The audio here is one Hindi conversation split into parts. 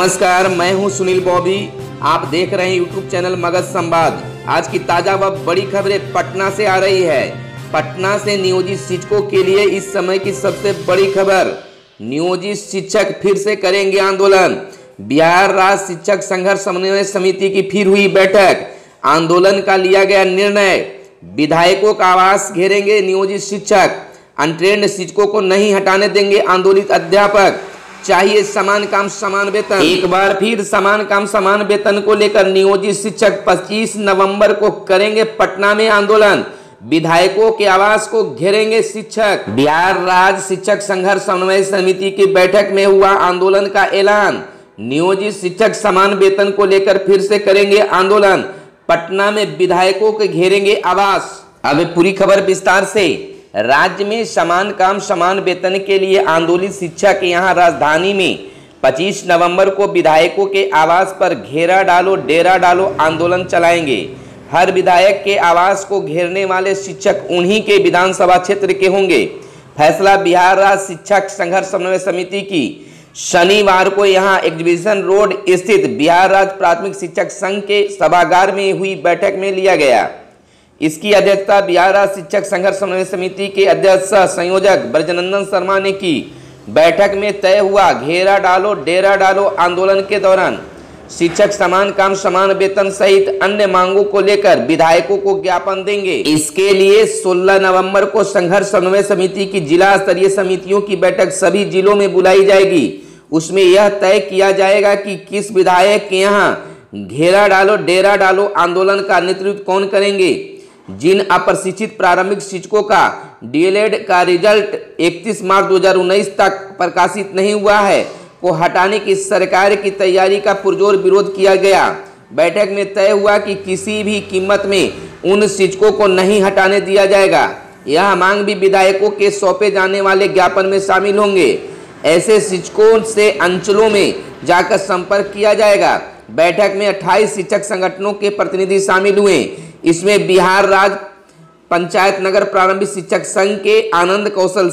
नमस्कार, मैं हूं सुनील बॉबी। आप देख रहे हैं यूट्यूब चैनल मगध संवाद। आज की ताजा व बड़ी खबरें पटना से आ रही है। पटना से नियोजित शिक्षकों के लिए इस समय की सबसे बड़ी खबर, नियोजित शिक्षक फिर से करेंगे आंदोलन। बिहार राज्य शिक्षक संघर्ष समन्वय समिति की फिर हुई बैठक। आंदोलन का लिया गया निर्णय, विधायकों का आवास घेरेंगे नियोजित शिक्षक। अनट्रेंड शिक्षकों को नहीं हटाने देंगे आंदोलित अध्यापक। चाहिए समान काम समान वेतन। एक बार फिर समान काम समान वेतन को लेकर नियोजित शिक्षक 25 नवंबर को करेंगे पटना में आंदोलन। विधायकों के आवास को घेरेंगे शिक्षक। बिहार राज्य शिक्षक संघर्ष समन्वय समिति की बैठक में हुआ आंदोलन का ऐलान। नियोजित शिक्षक समान वेतन को लेकर फिर से करेंगे आंदोलन। पटना में विधायकों के घेरेंगे आवास। अब पूरी खबर विस्तार से। राज्य में समान काम समान वेतन के लिए आंदोलित शिक्षक यहां राजधानी में 25 नवंबर को विधायकों के आवास पर घेरा डालो डेरा डालो आंदोलन चलाएंगे। हर विधायक के आवास को घेरने वाले शिक्षक उन्हीं के विधानसभा क्षेत्र के होंगे। फैसला बिहार राज्य शिक्षक संघर्ष समन्वय समिति की शनिवार को यहां एग्जीबिशन रोड स्थित बिहार राज्य प्राथमिक शिक्षक संघ के सभागार में हुई बैठक में लिया गया। इसकी अध्यक्षता बिहार राज्य शिक्षक संघर्ष समन्वय समिति के अध्यक्ष संयोजक ब्रजनंदन शर्मा ने की। बैठक में तय हुआ घेरा डालो डेरा डालो आंदोलन के दौरान शिक्षक समान काम समान वेतन सहित अन्य मांगों को लेकर विधायकों को ज्ञापन देंगे। इसके लिए 16 नवंबर को संघर्ष समन्वय समिति की जिला स्तरीय समितियों की बैठक सभी जिलों में बुलाई जाएगी। उसमें यह तय किया जाएगा कि किस विधायक के यहाँ घेरा डालो डेरा डालो आंदोलन का नेतृत्व कौन करेंगे। जिन अप्रशिक्षित प्रारंभिक शिक्षकों का डीएलएड का रिजल्ट 31 मार्च 2019 तक प्रकाशित नहीं हुआ है को हटाने की सरकार की तैयारी का पुरजोर विरोध किया गया। बैठक में तय हुआ कि किसी भी कीमत में उन शिक्षकों को नहीं हटाने दिया जाएगा। यह मांग भी विधायकों के सौंपे जाने वाले ज्ञापन में शामिल होंगे। ऐसे शिक्षकों से अंचलों में जाकर संपर्क किया जाएगा। बैठक में 28 शिक्षक संगठनों के प्रतिनिधि शामिल हुए। इसमें बिहार राज्य पंचायत नगर प्रारंभिक शिक्षक संघ के आनंद कौशल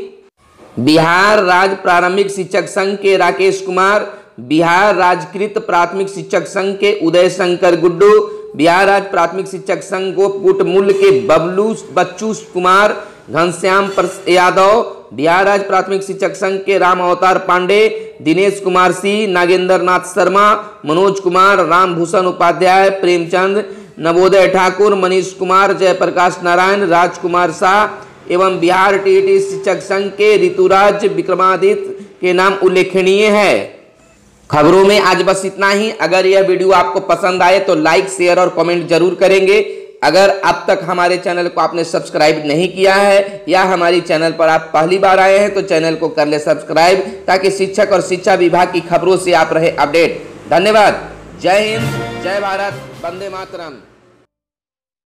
सिंह, बिहार राज्य प्रारंभिक शिक्षक संघ के राकेश कुमार, बिहार राज्यकृत प्राथमिक शिक्षक संघ के उदय शंकर गुड्डू, बिहार राज्य प्राथमिक शिक्षक संघ गोपकुट मूल्य के बच्चू कुमार, घनश्याम यादव, बिहार राज्य प्राथमिक शिक्षक संघ के राम अवतार पांडे, दिनेश कुमार सिंह, नागेंद्र नाथ शर्मा, मनोज कुमार, रामभूषण उपाध्याय, प्रेमचंद, नवोदय ठाकुर, मनीष कुमार, जयप्रकाश नारायण, राजकुमार शाह एवं बिहार टीईटी शिक्षक संघ के ऋतुराज विक्रमादित्य के नाम उल्लेखनीय है। खबरों में आज बस इतना ही। अगर यह वीडियो आपको पसंद आए तो लाइक शेयर और कमेंट जरूर करेंगे। अगर अब तक हमारे चैनल को आपने सब्सक्राइब नहीं किया है या हमारी चैनल पर आप पहली बार आए हैं तो चैनल को कर ले सब्सक्राइब, ताकि शिक्षक और शिक्षा विभाग की खबरों से आप रहे अपडेट। धन्यवाद। जय हिंद, जय भारत, वंदे मातरम।